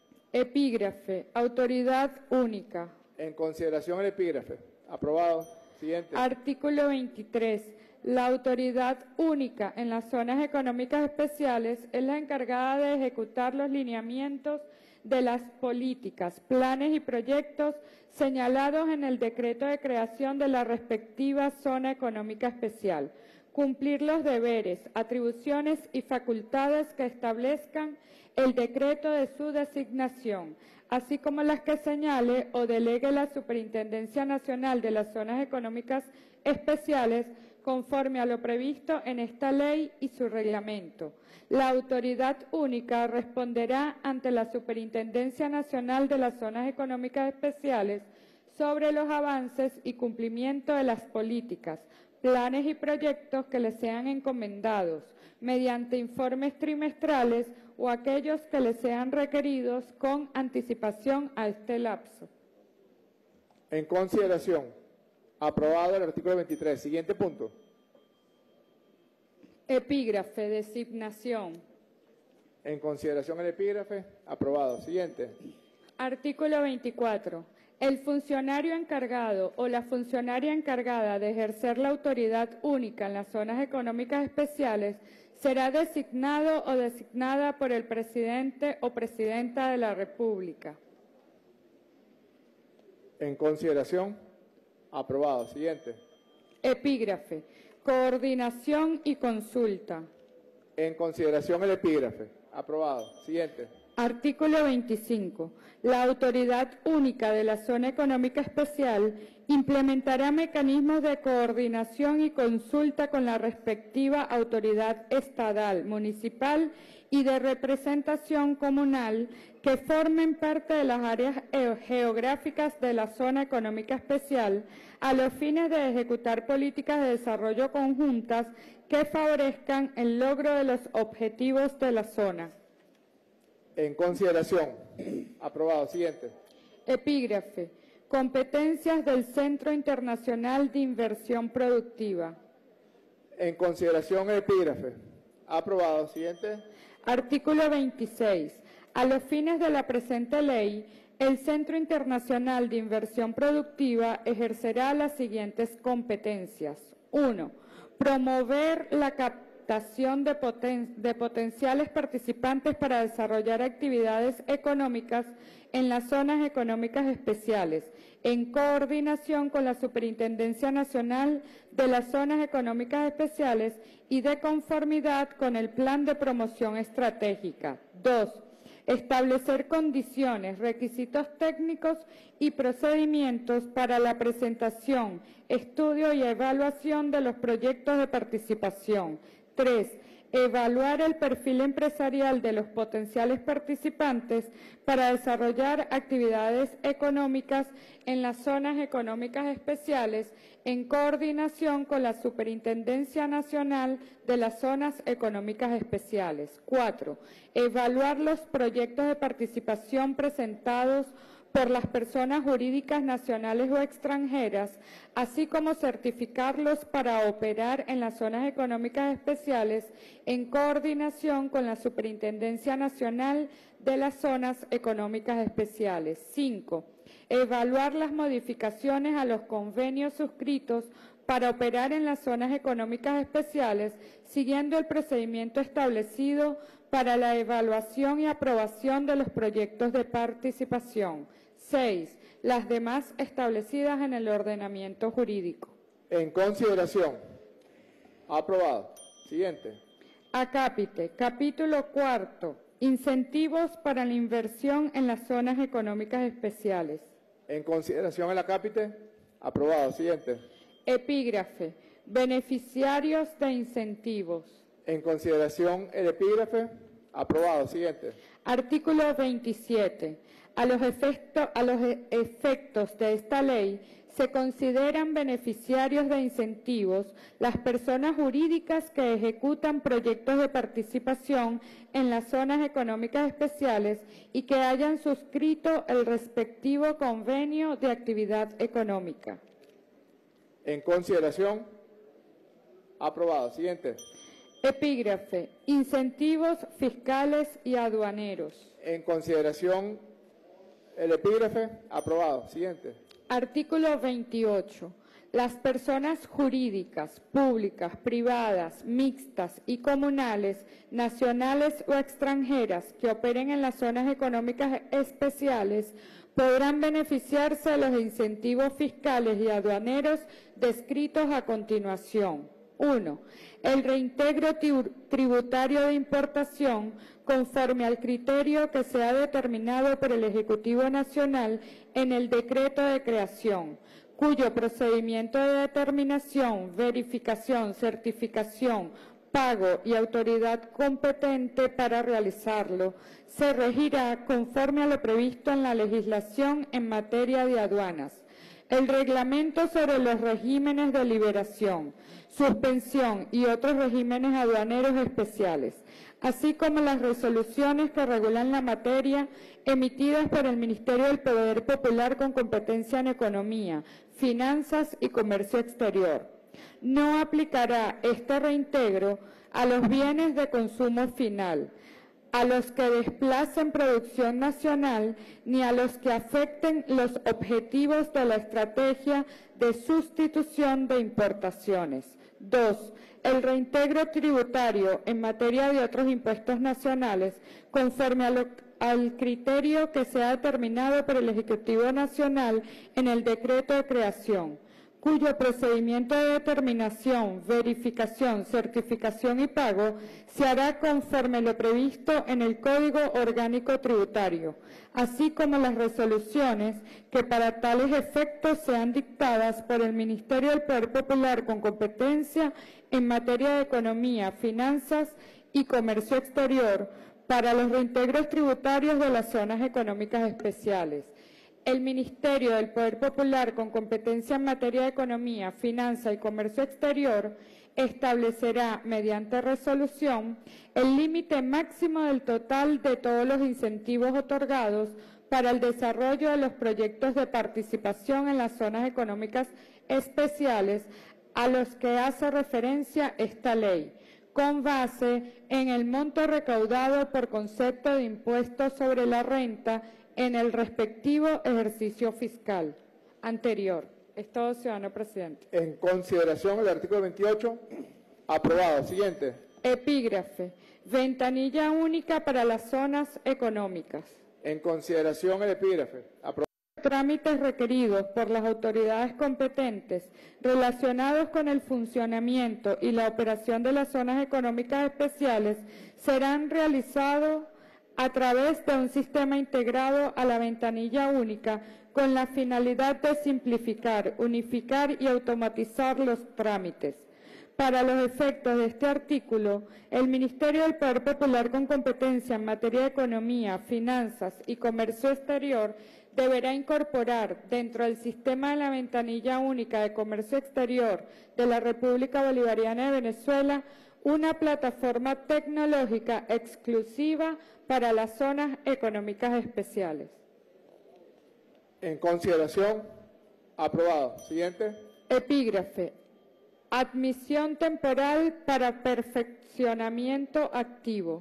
Epígrafe, autoridad única. En consideración el epígrafe. Aprobado. Siguiente. Artículo veintitrés. La autoridad única en las zonas económicas especiales es la encargada de ejecutar los lineamientos de las políticas, planes y proyectos señalados en el decreto de creación de la respectiva zona económica especial, cumplir los deberes, atribuciones y facultades que establezcan el decreto de su designación, así como las que señale o delegue la Superintendencia Nacional de las Zonas Económicas Especiales conforme a lo previsto en esta ley y su reglamento. La autoridad única responderá ante la Superintendencia Nacional de las Zonas Económicas Especiales sobre los avances y cumplimiento de las políticas, planes y proyectos que le sean encomendados, mediante informes trimestrales o aquellos que le sean requeridos con anticipación a este lapso. En consideración, aprobado el artículo veintitrés. Siguiente punto. Epígrafe, designación. En consideración el epígrafe, aprobado. Siguiente. Artículo veinticuatro. El funcionario encargado o la funcionaria encargada de ejercer la autoridad única en las zonas económicas especiales será designado o designada por el presidente o presidenta de la República. En consideración, aprobado. Siguiente. Epígrafe, coordinación y consulta. En consideración el epígrafe, aprobado. Siguiente. Artículo veinticinco. La Autoridad Única de la Zona Económica Especial implementará mecanismos de coordinación y consulta con la respectiva autoridad estatal, municipal y de representación comunal que formen parte de las áreas geográficas de la Zona Económica Especial a los fines de ejecutar políticas de desarrollo conjuntas que favorezcan el logro de los objetivos de la zona. En consideración, aprobado. Siguiente. Epígrafe, competencias del Centro Internacional de Inversión Productiva. En consideración el epígrafe, aprobado. Siguiente. Artículo veintiséis. A los fines de la presente ley, el Centro Internacional de Inversión Productiva ejercerá las siguientes competencias. uno. Promover la, cap captación de, poten de potenciales participantes para desarrollar actividades económicas en las zonas económicas especiales, en coordinación con la Superintendencia Nacional de las Zonas Económicas Especiales y de conformidad con el Plan de Promoción Estratégica. Dos, establecer condiciones, requisitos técnicos y procedimientos para la presentación, estudio y evaluación de los proyectos de participación. Tres, evaluar el perfil empresarial de los potenciales participantes para desarrollar actividades económicas en las zonas económicas especiales en coordinación con la Superintendencia Nacional de las Zonas Económicas Especiales. Cuatro, evaluar los proyectos de participación presentados por las personas jurídicas nacionales o extranjeras, así como certificarlos para operar en las zonas económicas especiales en coordinación con la Superintendencia Nacional de las Zonas Económicas Especiales. Cinco, evaluar las modificaciones a los convenios suscritos para operar en las zonas económicas especiales, siguiendo el procedimiento establecido para la evaluación y aprobación de los proyectos de participación. Seis, las demás establecidas en el ordenamiento jurídico. En consideración. Aprobado. Siguiente. Acápite, capítulo cuarto, incentivos para la inversión en las zonas económicas especiales. En consideración el acápite. Aprobado. Siguiente. Epígrafe, beneficiarios de incentivos. En consideración el epígrafe. Aprobado. Siguiente. Artículo veintisiete. A los, efecto, a los efectos de esta ley se consideran beneficiarios de incentivos las personas jurídicas que ejecutan proyectos de participación en las zonas económicas especiales y que hayan suscrito el respectivo convenio de actividad económica. En consideración. Aprobado. Siguiente. Epígrafe, incentivos fiscales y aduaneros. En consideración el epígrafe. Aprobado. Siguiente. Artículo veintiocho. Las personas jurídicas, públicas, privadas, mixtas y comunales, nacionales o extranjeras que operen en las zonas económicas especiales podrán beneficiarse de los incentivos fiscales y aduaneros descritos a continuación. uno. El reintegro tributario de importación conforme al criterio que se ha determinado por el Ejecutivo Nacional en el decreto de creación, cuyo procedimiento de determinación, verificación, certificación, pago y autoridad competente para realizarlo se regirá conforme a lo previsto en la legislación en materia de aduanas. El reglamento sobre los regímenes de liberación, suspensión y otros regímenes aduaneros especiales, así como las resoluciones que regulan la materia emitidas por el Ministerio del Poder Popular con competencia en Economía, Finanzas y Comercio Exterior. No aplicará este reintegro a los bienes de consumo final, a los que desplacen producción nacional, ni a los que afecten los objetivos de la estrategia de sustitución de importaciones. Dos, el reintegro tributario en materia de otros impuestos nacionales, conforme a lo, al criterio que se ha determinado por el Ejecutivo Nacional en el decreto de creación, cuyo procedimiento de determinación, verificación, certificación y pago se hará conforme lo previsto en el Código Orgánico Tributario, así como las resoluciones que para tales efectos sean dictadas por el Ministerio del Poder Popular con competencia en materia de economía, finanzas y comercio exterior para los reintegros tributarios de las zonas económicas especiales. El Ministerio del Poder Popular con competencia en materia de economía, finanza y comercio exterior establecerá mediante resolución el límite máximo del total de todos los incentivos otorgados para el desarrollo de los proyectos de participación en las zonas económicas especiales a los que hace referencia esta ley, con base en el monto recaudado por concepto de impuesto sobre la renta en el respectivo ejercicio fiscal anterior. Es todo, ciudadano presidente. En consideración el artículo veintiocho. Aprobado. Siguiente. Epígrafe. Ventanilla única para las zonas económicas. En consideración el epígrafe. Aprobado. Trámites requeridos por las autoridades competentes relacionados con el funcionamiento y la operación de las zonas económicas especiales serán realizados a través de un sistema integrado a la ventanilla única con la finalidad de simplificar, unificar y automatizar los trámites. Para los efectos de este artículo, el Ministerio del Poder Popular con competencia en materia de economía, finanzas y comercio exterior deberá incorporar dentro del sistema de la ventanilla única de comercio exterior de la República Bolivariana de Venezuela una plataforma tecnológica exclusiva para las zonas económicas especiales. En consideración. Aprobado. Siguiente. Epígrafe. Admisión temporal para perfeccionamiento activo.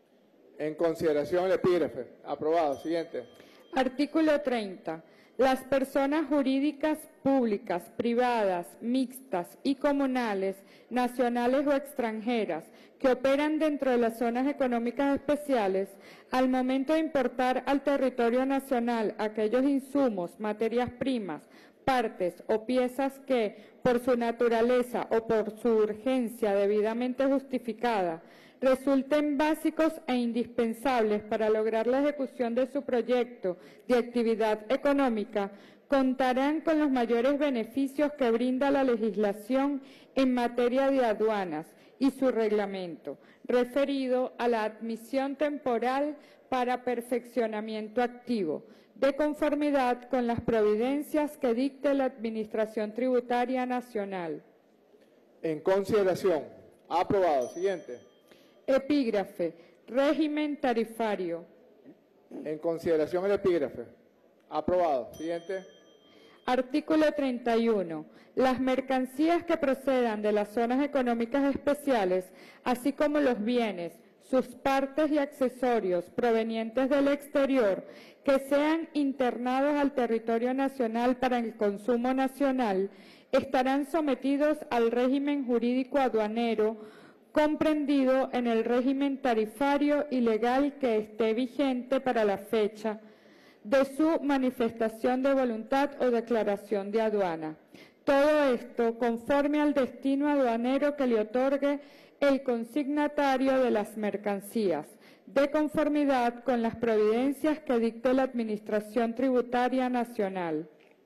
En consideración el epígrafe. Aprobado. Siguiente. Artículo treinta. Las personas jurídicas públicas, privadas, mixtas y comunales, nacionales o extranjeras, que operan dentro de las zonas económicas especiales, al momento de importar al territorio nacional aquellos insumos, materias primas, partes o piezas que, por su naturaleza o por su urgencia debidamente justificada, resulten básicos e indispensables para lograr la ejecución de su proyecto de actividad económica, contarán con los mayores beneficios que brinda la legislación en materia de aduanas y su reglamento, referido a la admisión temporal para perfeccionamiento activo, de conformidad con las providencias que dicte la Administración Tributaria Nacional. En consideración. Aprobado. Siguiente. Epígrafe. Régimen tarifario. En consideración el epígrafe. Aprobado. Siguiente. Artículo treinta y uno. Las mercancías que procedan de las zonas económicas especiales, así como los bienes, sus partes y accesorios provenientes del exterior, que sean internados al territorio nacional para el consumo nacional, estarán sometidos al régimen jurídico aduanero comprendido en el régimen tarifario y legal que esté vigente para la fecha de su manifestación de voluntad o declaración de aduana. Todo esto conforme al destino aduanero que le otorgue el consignatario de las mercancías, de conformidad con las providencias que dicte la Administración Tributaria Nacional.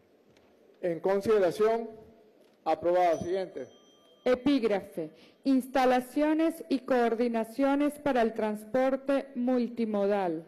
En consideración. Aprobado. Siguiente. Epígrafe. Instalaciones y coordinaciones para el transporte multimodal.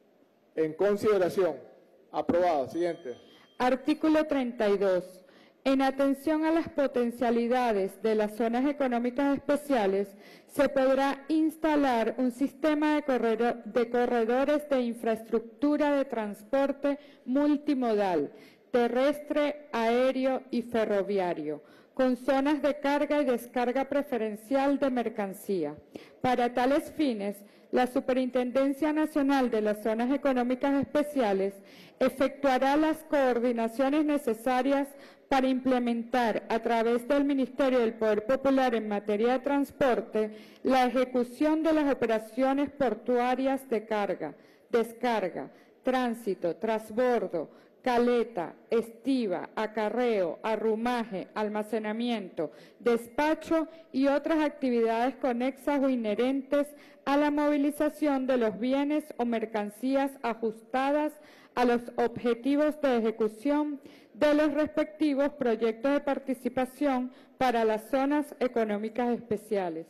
En consideración. Aprobado. Siguiente. Artículo treinta y dos. En atención a las potencialidades de las zonas económicas especiales, se podrá instalar un sistema de, corredor, de corredores de infraestructura de transporte multimodal, terrestre, aéreo y ferroviario, con zonas de carga y descarga preferencial de mercancía. Para tales fines, la Superintendencia Nacional de las Zonas Económicas Especiales efectuará las coordinaciones necesarias para implementar a través del Ministerio del Poder Popular en materia de transporte la ejecución de las operaciones portuarias de carga, descarga, tránsito, transbordo, caleta, estiva, acarreo, arrumaje, almacenamiento, despacho y otras actividades conexas o inherentes a la movilización de los bienes o mercancías ajustadas a los objetivos de ejecución de los respectivos proyectos de participación para las zonas económicas especiales.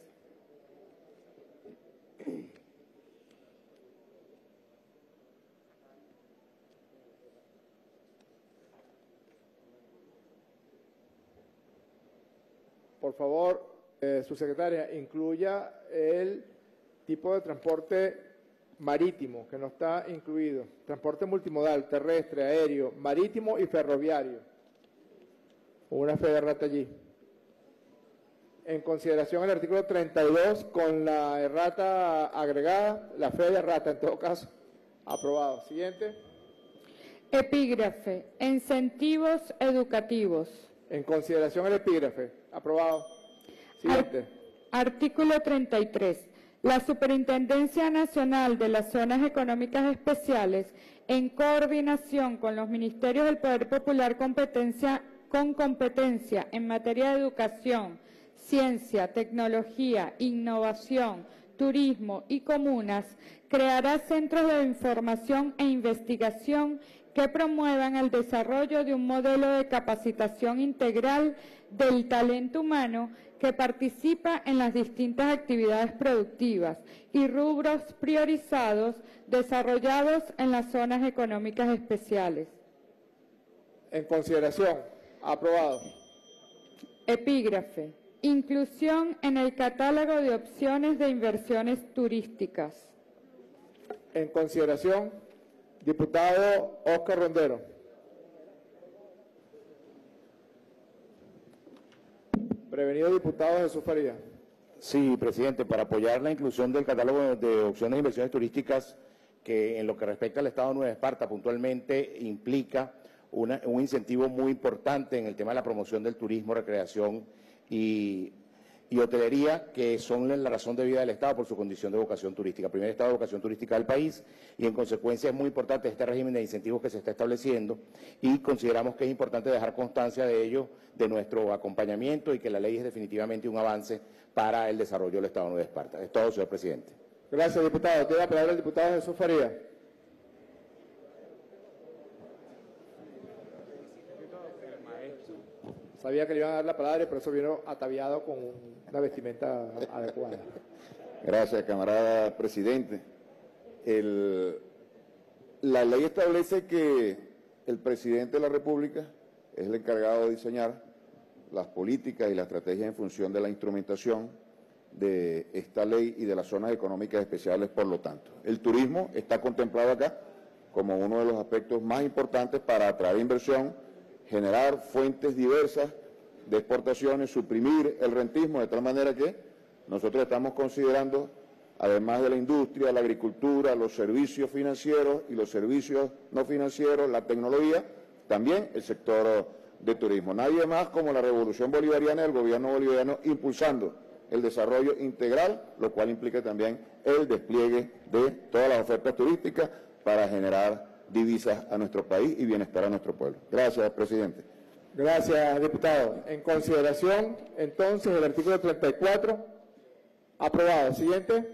Por favor, eh, subsecretaria, incluya el tipo de transporte marítimo, que no está incluido. Transporte multimodal, terrestre, aéreo, marítimo y ferroviario. Una fe de errata allí. En consideración el artículo treinta y dos con la errata agregada, la fe de errata en todo caso. Aprobado. Siguiente. Epígrafe. Incentivos educativos. En consideración el epígrafe. Aprobado. Siguiente. Artículo treinta y tres. La Superintendencia Nacional de las Zonas Económicas Especiales, en coordinación con los Ministerios del Poder Popular competencia, con competencia en materia de educación, ciencia, tecnología, innovación, turismo y comunas, creará centros de información e investigación que promuevan el desarrollo de un modelo de capacitación integral del talento humano que participa en las distintas actividades productivas y rubros priorizados desarrollados en las zonas económicas especiales. En consideración. Aprobado. Epígrafe. Inclusión en el catálogo de opciones de inversiones turísticas. En consideración. Diputado Óscar Rondero. Prevenido diputado Jesús Faría. Sí, presidente, para apoyar la inclusión del catálogo de opciones de inversiones turísticas que en lo que respecta al Estado de Nueva Esparta puntualmente implica una, un incentivo muy importante en el tema de la promoción del turismo, recreación y, y hotelería, que son la razón de vida del Estado por su condición de vocación turística, primer Estado de vocación turística del país, y en consecuencia es muy importante este régimen de incentivos que se está estableciendo y consideramos que es importante dejar constancia de ello, de nuestro acompañamiento y que la ley es definitivamente un avance para el desarrollo del Estado de Nueva Esparta. Es todo, señor presidente. Gracias, diputado. Tiene la palabra el diputado Jesús Faría. Sabía que le iban a dar la palabra y por eso vino ataviado con una vestimenta adecuada. Gracias, camarada presidente. El, la ley establece que el presidente de la República es el encargado de diseñar las políticas y la estrategia en función de la instrumentación de esta ley y de las zonas económicas especiales, por lo tanto. El turismo está contemplado acá como uno de los aspectos más importantes para atraer inversión, generar fuentes diversas de exportaciones, suprimir el rentismo, de tal manera que nosotros estamos considerando, además de la industria, la agricultura, los servicios financieros y los servicios no financieros, la tecnología, también el sector de turismo. Nadie más como la Revolución Bolivariana y el gobierno bolivariano impulsando el desarrollo integral, lo cual implica también el despliegue de todas las ofertas turísticas para generar divisas a nuestro país y bienestar a nuestro pueblo. Gracias, presidente. Gracias, diputado. En consideración, entonces, el artículo treinta y cuatro, aprobado. Siguiente.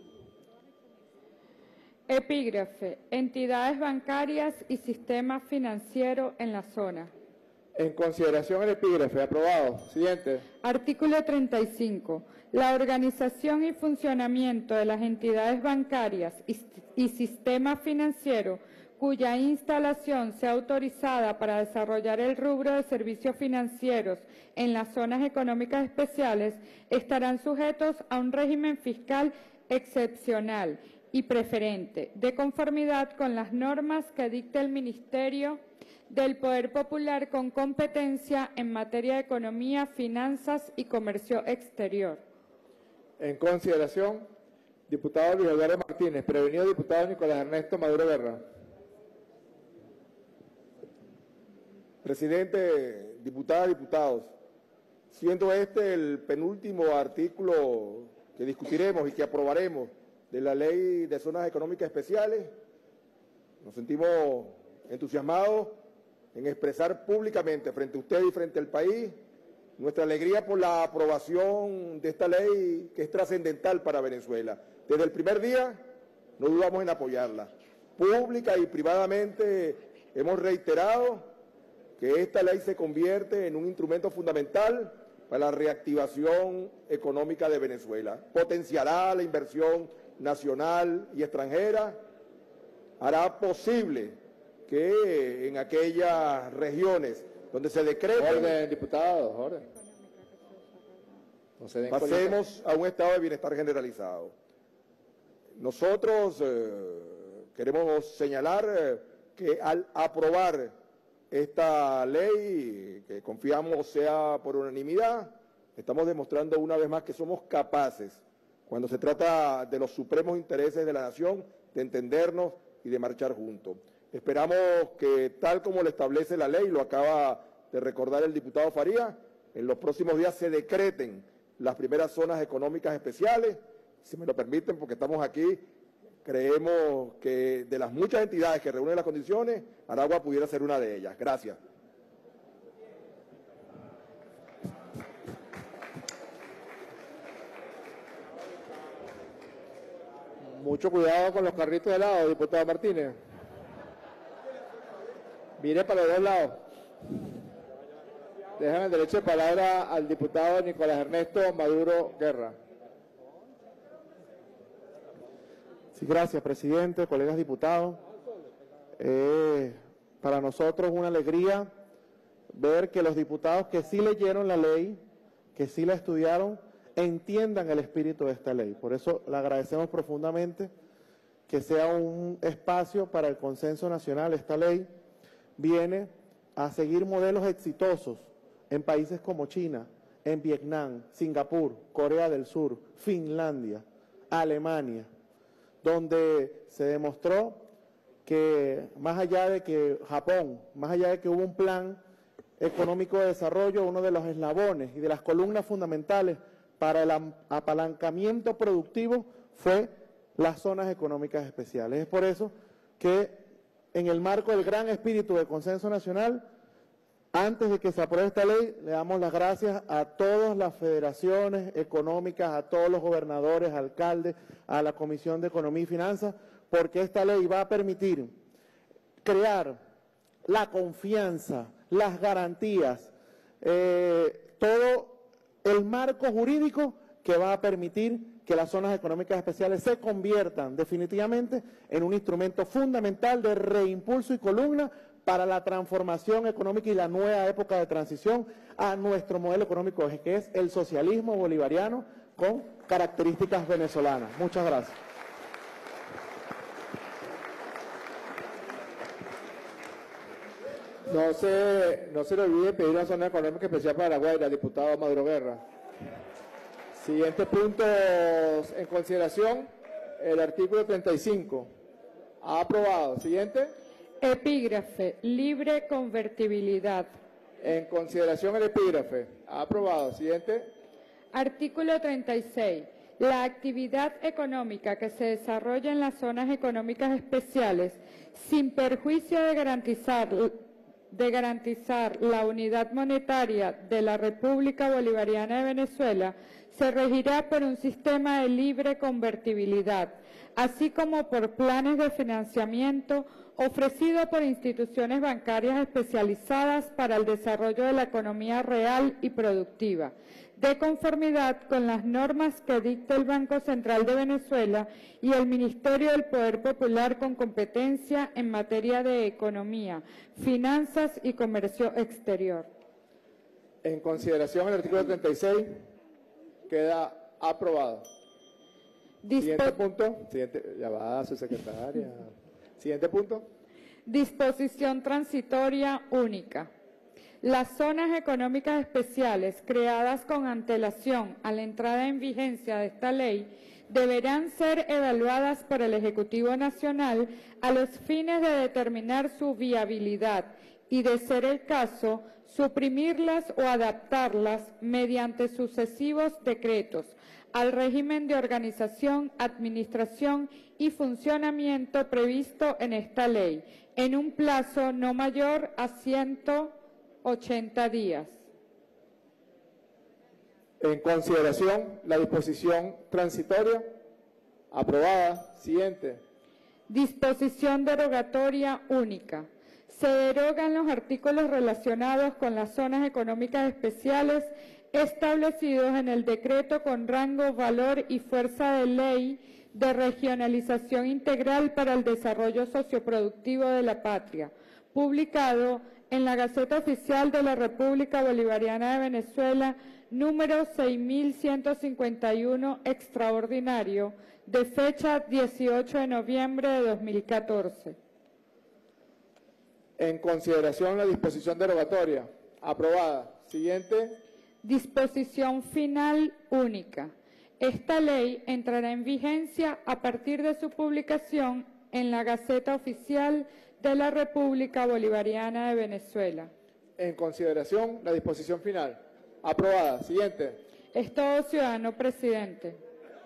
Epígrafe. Entidades bancarias y sistema financiero en la zona. En consideración el epígrafe, aprobado. Siguiente. Artículo treinta y cinco. La organización y funcionamiento de las entidades bancarias y, y sistema financiero cuya instalación sea autorizada para desarrollar el rubro de servicios financieros en las zonas económicas especiales estarán sujetos a un régimen fiscal excepcional y preferente, de conformidad con las normas que dicte el Ministerio del Poder Popular con competencia en materia de economía, finanzas y comercio exterior. En consideración, diputado Luis Eduardo Martínez. Prevenido diputado Nicolás Ernesto Maduro Guerra. Presidente, diputadas, diputados, siendo este el penúltimo artículo que discutiremos y que aprobaremos de la Ley de Zonas Económicas Especiales, nos sentimos entusiasmados en expresar públicamente frente a usted y frente al país nuestra alegría por la aprobación de esta ley que es trascendental para Venezuela. Desde el primer día no dudamos en apoyarla. Pública y privadamente hemos reiterado que esta ley se convierte en un instrumento fundamental para la reactivación económica de Venezuela. Potenciará la inversión nacional y extranjera, hará posible que en aquellas regiones donde se decrete... Orden, diputado, orden. No se den pasemos colita. A un estado de bienestar generalizado. Nosotros eh, queremos señalar eh, que al aprobar esta ley, que confiamos sea por unanimidad, estamos demostrando una vez más que somos capaces, cuando se trata de los supremos intereses de la nación, de entendernos y de marchar juntos. Esperamos que, tal como lo establece la ley, lo acaba de recordar el diputado Faría, en los próximos días se decreten las primeras zonas económicas especiales. Si me lo permiten, porque estamos aquí, creemos que de las muchas entidades que reúnen las condiciones, Aragua pudiera ser una de ellas. Gracias. Mucho cuidado con los carritos de lado, diputado Martínez. Mire para los dos lados. Dejan el derecho de palabra al diputado Nicolás Ernesto Maduro Guerra. Sí, gracias, presidente, colegas diputados. Eh, para nosotros es una alegría ver que los diputados que sí leyeron la ley, que sí la estudiaron, entiendan el espíritu de esta ley. Por eso le agradecemos profundamente que sea un espacio para el consenso nacional. Esta ley viene a seguir modelos exitosos en países como China, en Vietnam, Singapur, Corea del Sur, Finlandia, Alemania, donde se demostró que más allá de que Japón, más allá de que hubo un plan económico de desarrollo, uno de los eslabones y de las columnas fundamentales para el apalancamiento productivo fue las zonas económicas especiales. Es por eso que en el marco del gran espíritu de consenso nacional, antes de que se apruebe esta ley, le damos las gracias a todas las federaciones económicas, a todos los gobernadores, alcaldes, a la Comisión de Economía y Finanzas, porque esta ley va a permitir crear la confianza, las garantías, eh, todo el marco jurídico que va a permitir que las zonas económicas especiales se conviertan definitivamente en un instrumento fundamental de reimpulso y columna para la transformación económica y la nueva época de transición a nuestro modelo económico, que es el socialismo bolivariano con características venezolanas. Muchas gracias. No se, no se le olvide pedir una zona económica especial para La Guaira, diputado Maduro Guerra. Siguientes puntos en consideración, el artículo treinta y cinco. Ha aprobado. Siguiente. Epígrafe, libre convertibilidad. En consideración el epígrafe. Ha aprobado. Siguiente. Artículo treinta y seis. La actividad económica que se desarrolla en las zonas económicas especiales, sin perjuicio de garantizar, de garantizar la unidad monetaria de la República Bolivariana de Venezuela, se regirá por un sistema de libre convertibilidad, así como por planes de financiamiento ofrecido por instituciones bancarias especializadas para el desarrollo de la economía real y productiva, de conformidad con las normas que dicta el Banco Central de Venezuela y el Ministerio del Poder Popular con competencia en materia de economía, finanzas y comercio exterior. En consideración el artículo treinta y seis queda aprobado. Dispo- Siguiente punto. Siguiente, ya va su secretaria. Siguiente punto. Disposición transitoria única. Las zonas económicas especiales creadas con antelación a la entrada en vigencia de esta ley deberán ser evaluadas por el Ejecutivo Nacional a los fines de determinar su viabilidad y, de ser el caso, suprimirlas o adaptarlas mediante sucesivos decretos al régimen de organización, administración y funcionamiento previsto en esta ley, en un plazo no mayor a ciento ochenta días. En consideración la disposición transitoria. Aprobada. Siguiente. Disposición derogatoria única. Se derogan los artículos relacionados con las zonas económicas especiales establecidos en el decreto con rango, valor y fuerza de ley de regionalización integral para el desarrollo socioproductivo de la patria, publicado en la Gaceta Oficial de la República Bolivariana de Venezuela, número seis mil ciento cincuenta y uno, extraordinario, de fecha dieciocho de noviembre de dos mil catorce. En consideración la disposición derogatoria. Aprobada. Siguiente. Disposición final única. Esta ley entrará en vigencia a partir de su publicación en la Gaceta Oficial de la República Bolivariana de Venezuela. En consideración la disposición final. Aprobada. Siguiente. Es todo, ciudadano presidente.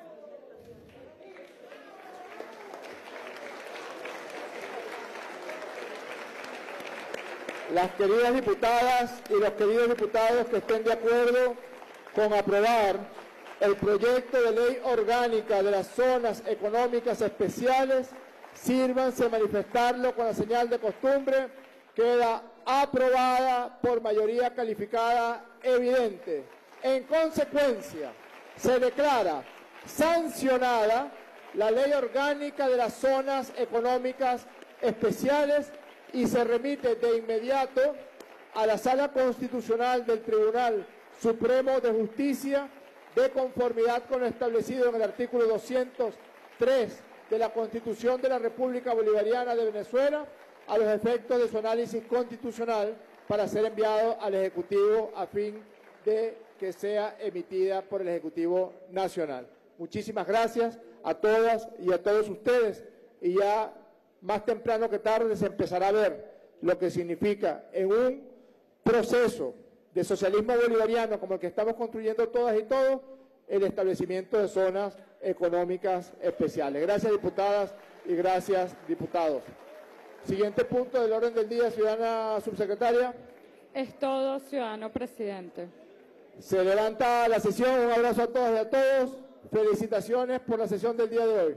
Las queridas diputadas y los queridos diputados que estén de acuerdo con aprobar el proyecto de ley orgánica de las zonas económicas especiales, sírvanse a manifestarlo con la señal de costumbre. Queda aprobada por mayoría calificada evidente. En consecuencia, se declara sancionada la ley orgánica de las zonas económicas especiales y se remite de inmediato a la Sala Constitucional del Tribunal Supremo de Justicia de conformidad con lo establecido en el artículo doscientos tres de la Constitución de la República Bolivariana de Venezuela a los efectos de su análisis constitucional para ser enviado al Ejecutivo a fin de que sea emitida por el Ejecutivo Nacional. Muchísimas gracias a todas y a todos ustedes y ya más temprano que tarde se empezará a ver lo que significa en un proceso de socialismo bolivariano como el que estamos construyendo todas y todos, el establecimiento de zonas económicas especiales. Gracias, diputadas, y gracias, diputados. Siguiente punto del orden del día, ciudadana subsecretaria. Es todo, ciudadano presidente. Se levanta la sesión. Un abrazo a todas y a todos. Felicitaciones por la sesión del día de hoy.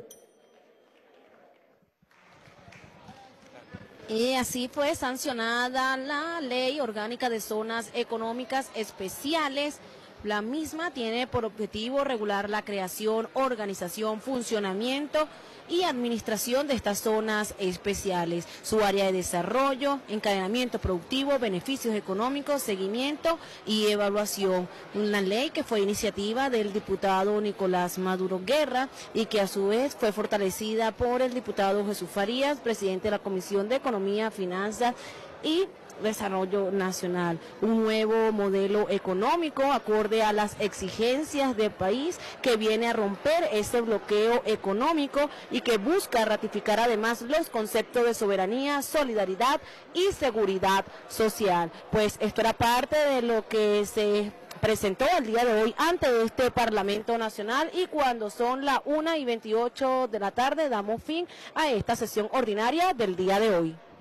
Y así fue sancionada la Ley Orgánica de Zonas Económicas Especiales. La misma tiene por objetivo regular la creación, organización, funcionamiento y administración de estas zonas especiales, su área de desarrollo, encadenamiento productivo, beneficios económicos, seguimiento y evaluación. Una ley que fue iniciativa del diputado Nicolás Maduro Guerra y que a su vez fue fortalecida por el diputado Jesús Farías, presidente de la Comisión de Economía, Finanzas y Desarrollo Nacional, un nuevo modelo económico acorde a las exigencias del país que viene a romper ese bloqueo económico y que busca ratificar además los conceptos de soberanía, solidaridad y seguridad social. Pues esto era parte de lo que se presentó el día de hoy ante este Parlamento Nacional y cuando son las una y veintiocho de la tarde damos fin a esta sesión ordinaria del día de hoy.